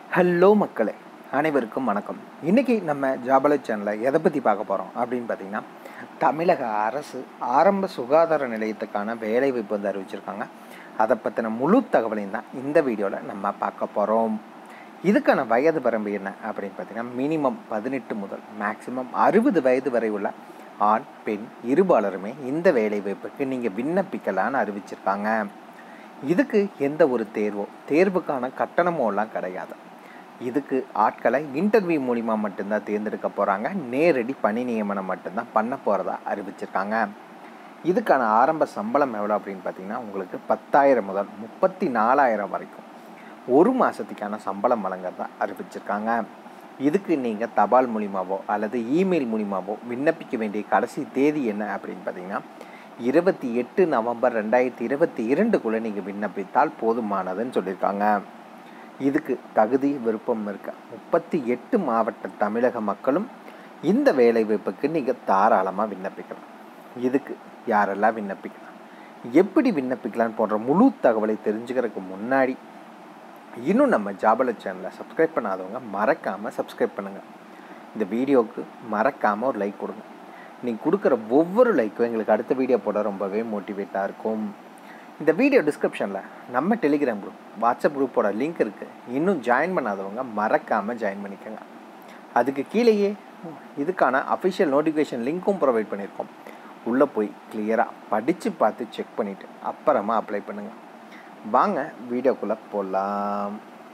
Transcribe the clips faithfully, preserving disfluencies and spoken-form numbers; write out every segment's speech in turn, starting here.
Hello மக்களே, அனைவருக்கும் வணக்கம். இன்றைக்கி நம்ம ஜாபல சேனலில் எதை பற்றி பார்க்க போகிறோம் அப்படின்னு பார்த்தீங்கன்னா, தமிழக அரசு ஆரம்ப சுகாதார நிலையத்துக்கான வேலைவாய்ப்பு வந்து அறிவிச்சிருக்காங்க. அதை பற்றின முழு தகவலையும் தான் இந்த வீடியோவில் நம்ம பார்க்க போகிறோம். இதுக்கான வயது வரம்பு என்ன அப்படின்னு பார்த்தீங்கன்னா, மினிமம் பதினெட்டு முதல் மேக்சிமம் அறுபது வயது வரை உள்ள ஆண் பெண் இருபாலருமே இந்த வேலைவாய்ப்புக்கு நீங்கள் விண்ணப்பிக்கலான்னு அறிவிச்சிருக்காங்க. இதுக்கு எந்த ஒரு தேர்வோ தேர்வுக்கான கட்டணமோலாம் கிடையாது. இதுக்கு ஆட்களை இன்டர்வியூ மூலிமா மட்டும்தான் தேர்ந்தெடுக்க போகிறாங்க. நேரடி பணி நியமனம் மட்டும்தான் பண்ண போகிறதா அறிவிச்சிருக்காங்க. இதுக்கான ஆரம்ப சம்பளம் எவ்வளோ அப்படின்னு பார்த்தீங்கன்னா, உங்களுக்கு பத்தாயிரம் முதல் முப்பத்தி நாலாயிரம் வரைக்கும் ஒரு மாதத்துக்கான சம்பளம் வழங்குறதா அறிவிச்சிருக்காங்க. இதுக்கு நீங்கள் தபால் மூலிமாவோ அல்லது இமெயில் மூலிமாவோ விண்ணப்பிக்க வேண்டிய கடைசி தேதி என்ன அப்படின்னு பார்த்தீங்கன்னா, இருபத்தி எட்டு நவம்பர் ரெண்டாயிரத்தி இருபத்தி இரண்டுக்குள்ளே நீங்கள் விண்ணப்பித்தால் போதுமானதுன்னு சொல்லியிருக்காங்க. இதுக்கு தகுதி விருப்பம் இருக்க முப்பத்தி எட்டு மாவட்ட தமிழக மக்களும் இந்த வேலைவாய்ப்புக்கு நீங்கள் தாராளமாக விண்ணப்பிக்கலாம். இதுக்கு யாரெல்லாம் விண்ணப்பிக்கலாம், எப்படி விண்ணப்பிக்கலான்னு போன்ற முழு தகவலை தெரிஞ்சுக்கிறதுக்கு முன்னாடி இன்னும் நம்ம ஜாபல சேனலை சப்ஸ்கிரைப் பண்ணாதவங்க மறக்காமல் சப்ஸ்கிரைப் பண்ணுங்கள். இந்த வீடியோவுக்கு மறக்காமல் ஒரு லைக் கொடுங்க. நீங்கள் கொடுக்குற ஒவ்வொரு லைக்கும் எங்களுக்கு அடுத்த வீடியோ போட ரொம்பவே மோட்டிவேட்டாக இருக்கும். இந்த வீடியோ டிஸ்கிரிப்ஷனில் நம்ம டெலிகிராம் குரூப் வாட்ஸ்அப் குரூப்போட லிங்க் இருக்குது. இன்னும் ஜாயின் பண்ணாதவங்க மறக்காமல் ஜாயின் பண்ணிக்கோங்க. அதுக்கு கீழேயே இதுக்கான அஃபிஷியல் நோட்டிஃபிகேஷன் லிங்க்கும் ப்ரொவைட் பண்ணியிருக்கோம். உள்ளே போய் கிளியராக படித்து பார்த்து செக் பண்ணிவிட்டு அப்புறமா அப்ளை பண்ணுங்கள். வாங்க வீடியோக்குள்ளே போடலாம்.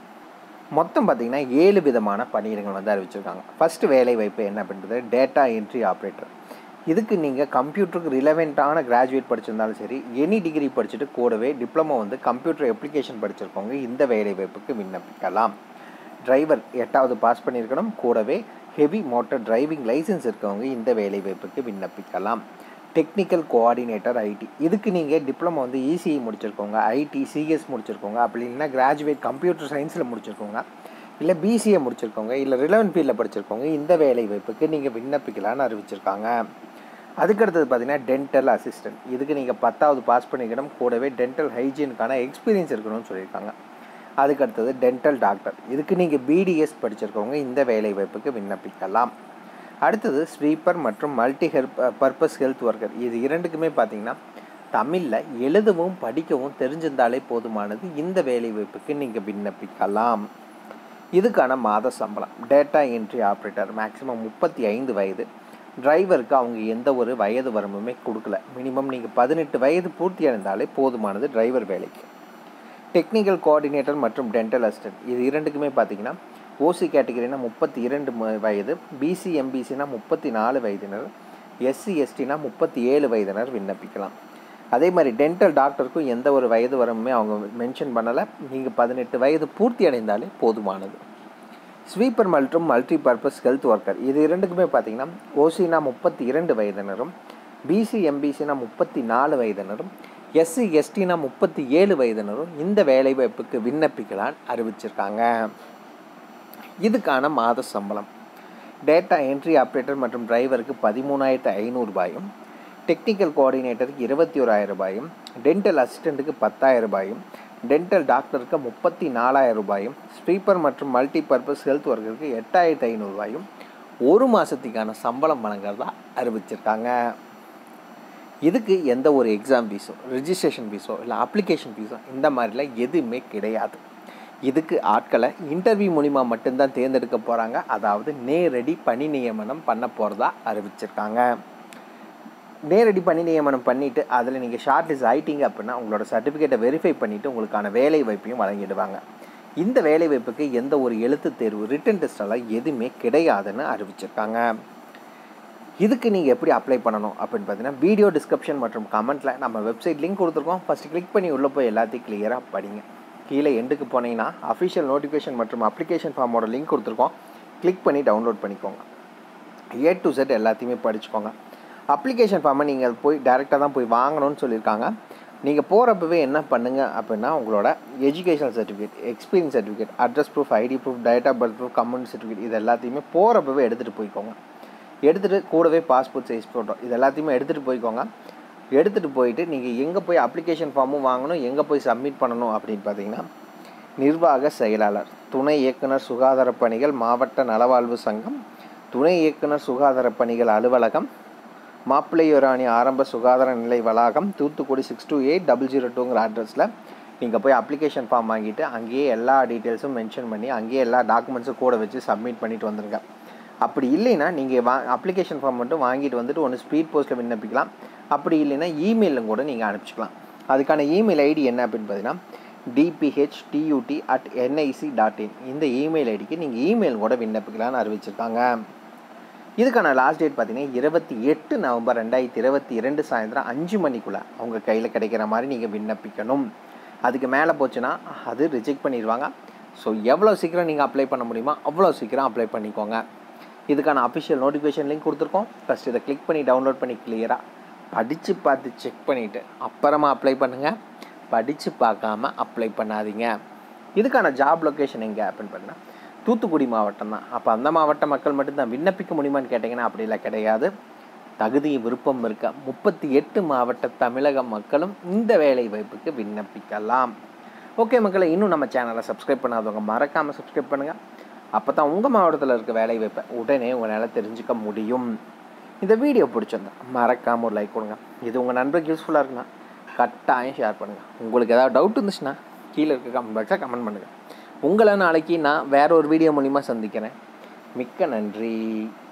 மொத்தம் பார்த்திங்கன்னா ஏழு விதமான பணியிடங்கள் வந்து அறிவிச்சிருக்காங்க. ஃபஸ்ட்டு வேலை வாய்ப்பு என்ன அப்படின்றது டேட்டா என்ட்ரி ஆப்ரேட்டர். இதுக்கு நீங்கள் கம்ப்யூட்டருக்கு ரிலவெண்ட்டான கிராஜுவேட் படிச்சிருந்தாலும் சரி, எனி டிகிரி படிச்சுட்டு கூடவே டிப்ளமோ வந்து கம்ப்யூட்டர் அப்ளிகேஷன் படிச்சிருக்கவங்க இந்த வேலைவாய்ப்புக்கு விண்ணப்பிக்கலாம். டிரைவர் எட்டாவது பாஸ் பண்ணியிருக்கணும். கூடவே ஹெவி மோட்டார் டிரைவிங் லைசன்ஸ் இருக்கவங்க இந்த வேலைவாய்ப்புக்கு விண்ணப்பிக்கலாம். Technical coordinator IT. இதுக்கு நீங்கள் டிப்ளமோ வந்து இசிஐ முடிச்சிருக்கோங்க, ஐடி சிஎஸ் முடிச்சிருக்கோங்க, அப்படி இல்லைன்னா கிராஜுவேட் கம்ப்யூட்டர் சயின்ஸில் முடிச்சிருக்கோங்க, இல்லை பிசிஏ முடிச்சிருக்கோங்க, இல்லை ரிலவெண்ட் ஃபீல்டில் படிச்சிருக்கோங்க இந்த வேலைவாய்ப்புக்கு நீங்கள் விண்ணப்பிக்கலான்னு அறிவிச்சிருக்காங்க. அதுக்கடுத்தது பார்த்திங்கன்னா டென்டல் அசிஸ்டன்ட். இதுக்கு நீங்கள் பத்தாவது பாஸ் பண்ணிக்கணும். கூடவே டென்டல் ஹைஜீனுக்கான எக்ஸ்பீரியன்ஸ் இருக்கணும்னு சொல்லியிருக்காங்க. அதுக்கடுத்தது டென்டல் டாக்டர். இதுக்கு நீங்கள் பிடிஎஸ் படிச்சிருக்கவங்க இந்த வேலைவாய்ப்புக்கு விண்ணப்பிக்கலாம். அடுத்தது ஸ்வீப்பர் மற்றும் multi help purpose health worker. இது இரண்டுக்குமே பார்த்திங்கன்னா தமிழில் எழுதவும் படிக்கவும் தெரிஞ்சிருந்தாலே போதுமானது. இந்த வேலைவாய்ப்புக்கு நீங்கள் விண்ணப்பிக்கலாம். இதுக்கான மாத சம்பளம் டேட்டா என்ட்ரி ஆப்ரேட்டர் மேக்ஸிமம் முப்பத்தி ஐந்து வயது. டிரைவருக்கு அவங்க எந்த ஒரு வயது வரம்புமே கொடுக்கல. மினிமம் நீங்கள் பதினெட்டு வயது பூர்த்தி அடைந்தாலே போதுமானது டிரைவர் வேலைக்கு. டெக்னிக்கல் கோஆர்டினேட்டர் மற்றும் டென்டல் அசிஸ்டன்ட். இது இரண்டுக்குமே பார்த்திங்கன்னா ஓசி கேட்டகரினா முப்பத்தி இரண்டு வயது, பிசி எம்பிசினா முப்பத்தி நாலு வயதினர், எஸ்சி எஸ்டினா முப்பத்தி ஏழு வயதினர் விண்ணப்பிக்கலாம். அதே மாதிரி டென்டல் டாக்டருக்கும் எந்த ஒரு வயது வரம்புமே அவங்க மென்ஷன் பண்ணலை. நீங்கள் பதினெட்டு வயது பூர்த்தி அடைந்தாலே போதுமானது. ஸ்வீப்பர் மற்றும் மல்டி பர்பஸ் ஹெல்த் ஒர்க்கர். இது இரண்டுக்குமே பார்த்திங்கன்னா ஓசினா முப்பத்தி இரண்டு வயதினரும், பிசி எம்பிசினா முப்பத்தி நாலு வயதினரும், எஸ்சி எஸ்டினா முப்பத்தி ஏழு வயதினரும் இந்த வேலைவாய்ப்புக்கு விண்ணப்பிக்கலான்னு அறிவிச்சிருக்காங்க. இதுக்கான மாத சம்பளம் டேட்டா என்ட்ரி ஆப்ரேட்டர் மற்றும் டிரைவருக்கு பதிமூணாயிரத்து ஐநூறு ரூபாயும், டெக்னிக்கல் கோஆர்டினேட்டருக்கு இருபத்தி ஓராயிரம் ரூபாயும், டென்டல் அசிஸ்டண்ட்டுக்கு பத்தாயிரம் ரூபாயும், டென்டல் டாக்டருக்கு முப்பத்தி நாலாயிரம் ரூபாயும், ஸ்வீப்பர் மற்றும் மல்டி பர்பஸ் ஹெல்த் ஒர்க்கருக்கு எட்டாயிரத்து ஐநூறு ரூபாயும் ஒரு மாதத்துக்கான சம்பளம் வழங்குறதா அறிவிச்சிருக்காங்க. இதுக்கு எந்த ஒரு எக்ஸாம் ஃபீஸோ ரிஜிஸ்ட்ரேஷன் ஃபீஸோ இல்லை அப்ளிகேஷன் ஃபீஸோ இந்த மாதிரிலாம் எதுவுமே கிடையாது. இதுக்கு ஆட்களை இன்டர்வியூ மூலிமா மட்டும்தான் தேர்ந்தெடுக்க போகிறாங்க. அதாவது நேரடி பணி நியமனம் பண்ண போகிறதா அறிவிச்சிருக்காங்க. நேரடி பணி நியமனம் பண்ணிவிட்டு அதில் நீங்கள் ஷார்ட் லிஸ்ட் ஆகிட்டீங்க அப்படின்னா உங்களோட சர்டிஃபிகேட்டை வெரிஃபை பண்ணிவிட்டு உங்களுக்கான வேலை வாய்ப்பையும் வழங்கிடுவாங்க. இந்த வேலை வாய்ப்புக்கு எந்த ஒரு எழுத்து தேர்வு ரிட்டன் டெஸ்டெல்லாம் எதுவுமே கிடையாதுன்னு அறிவிச்சிருக்காங்க. இதுக்கு நீங்கள் எப்படி அப்ளை பண்ணணும் அப்படின்னு பார்த்தீங்கன்னா, வீடியோ டிஸ்கிரிப்ஷன் மற்றும் கமெண்ட்டில் நம்ம வெப்சைட் லிங்க் கொடுத்துருக்கோம். ஃபஸ்ட்டு கிளிக் பண்ணி உள்ளே போய் எல்லாத்தையும் கிளியராக படிங்க. கீழே எண்டுக்கு போனீங்கன்னா அஃபிஷியல் நோட்டிஃபிகேஷன் மற்றும் அப்ளிகேஷன் ஃபார்மோட லிங்க் கொடுத்துருக்கோம். கிளிக் பண்ணி டவுன்லோட் பண்ணிக்கோங்க. ஏ டு செட் எல்லாத்தையுமே படிச்சுக்கோங்க. அப்ளிகேஷன் ஃபார்மை நீங்கள் போய் டேரெக்டாக தான் போய் வாங்கணும்னு சொல்லியிருக்காங்க. நீங்கள் போகிறப்பவே என்ன பண்ணுங்கள் அப்படின்னா, உங்களோட educational certificate, experience certificate, address proof, ID proof, date of birth proof, community certificate இது எல்லாத்தையுமே போகிறப்பவே எடுத்துகிட்டு போய்க்கோங்க. எடுத்துகிட்டு கூடவே பாஸ்போர்ட் சைஸ் ஃபோட்டோ இது எல்லாத்தையுமே எடுத்துகிட்டு போய்க்கோங்க. எடுத்துகிட்டு போயிட்டு நீங்கள் எங்கே போய் அப்ளிகேஷன் ஃபார்மும் வாங்கணும், எங்கே போய் சப்மிட் பண்ணணும் அப்படின்னு பார்த்தீங்கன்னா, நிர்வாக செயலாளர், துணை இயக்குனர் சுகாதார பணிகள் மாவட்ட நலவாழ்வு சங்கம், துணை இயக்குனர் சுகாதார பணிகள் அலுவலகம், மாப்பிள்ளையூராணி ஆரம்ப சுகாதார நிலை வளாகம், Thoothukudi six two eight double zero டூங்கிற அட்ரஸில் நீங்கள் போய் அப்ளிகேஷன் ஃபார்ம் வாங்கிட்டு அங்கேயே எல்லா டீட்டெயில்ஸும் மென்ஷன் பண்ணி அங்கேயே எல்லா டாக்குமெண்ட்ஸும் கூட வச்சு சப்மிட் பண்ணிட்டு வந்துடுங்க. அப்படி இல்லைன்னா நீங்கள் வா அப்ளிகேஷன் ஃபார்ம் மட்டும் வாங்கிட்டு வந்துட்டு ஒன்று ஸ்பீட் போஸ்ட்டில் விண்ணப்பிக்கலாம். அப்படி இல்லைன்னா இமெயிலும் கூட நீங்கள் அனுப்பிச்சிக்கலாம். அதுக்கான இமெயில் ஐடி என்ன அப்படின்னு பார்த்தீங்கன்னா dphtut at NIC dot in. இந்த இமெயில் ஐடிக்கு நீங்கள் இமெயில் கூட விண்ணப்பிக்கலாம்னு அறிவிச்சிருக்காங்க. இதுக்கான லாஸ்ட் டேட் பார்த்தீங்கன்னா இருபத்தி எட்டு நவம்பர் ரெண்டாயிரத்தி இருபத்தி இரண்டு சாயந்தரம் அஞ்சு மணிக்குள்ளே அவங்க கையில் கிடைக்கிற மாதிரி நீங்கள் விண்ணப்பிக்கணும். அதுக்கு மேலே போச்சுன்னா அது ரிஜெக்ட் பண்ணிடுவாங்க. ஸோ எவ்வளோ சீக்கிரம் நீங்கள் அப்ளை பண்ண முடியுமோ அவ்வளோ சீக்கிரம் அப்ளை பண்ணிக்கோங்க. இதுக்கான அஃபிஷியல் நோட்டிஃபிகேஷன் லிங்க் கொடுத்துருக்கோம். ஃபஸ்ட் இதை கிளிக் பண்ணி டவுன்லோட் பண்ணி கிளியராக படித்து பார்த்து செக் பண்ணிவிட்டு அப்புறமா அப்ளை பண்ணுங்கள். படித்து பார்க்காம அப்ளை பண்ணாதீங்க. இதுக்கான ஜாப் லொக்கேஷன் எங்கே அப்படின்னு பார்த்தீங்கன்னா தூத்துக்குடி மாவட்டம் தான். அப்போ அந்த மாவட்ட மக்கள் மட்டும்தான் விண்ணப்பிக்க முடியுமான்னு கேட்டிங்கன்னா அப்படிலாம் கிடையாது. தகுதி விருப்பம் இருக்க முப்பத்தி எட்டு மாவட்ட தமிழக மக்களும் இந்த வேலை வாய்ப்புக்கு விண்ணப்பிக்கலாம். ஓகே மக்களை, இன்னும் நம்ம சேனலை சப்ஸ்கிரைப் பண்ணாதவங்க மறக்காமல் சப்ஸ்கிரைப் பண்ணுங்கள். அப்போ தான் உங்கள் மாவட்டத்தில் இருக்க வேலை வாய்ப்பை உடனே உங்களால் தெரிஞ்சுக்க முடியும். இந்த வீடியோ பிடிச்சிருந்தா மறக்காமல் ஒரு லைக் கொடுங்க. இது உங்கள் நண்பருக்கு யூஸ்ஃபுல்லாக இருக்குன்னா கட்டாயம் ஷேர் பண்ணுங்கள். உங்களுக்கு ஏதாவது டவுட் இருந்துச்சுன்னா கீழே இருக்க கமெண்ட் பாக்ஸில் கமெண்ட் பண்ணுங்கள். உங்களை நாளைக்கு நான் வேறு ஒரு வீடியோ மூலிமா சந்திக்கிறேன். மிக்க நன்றி.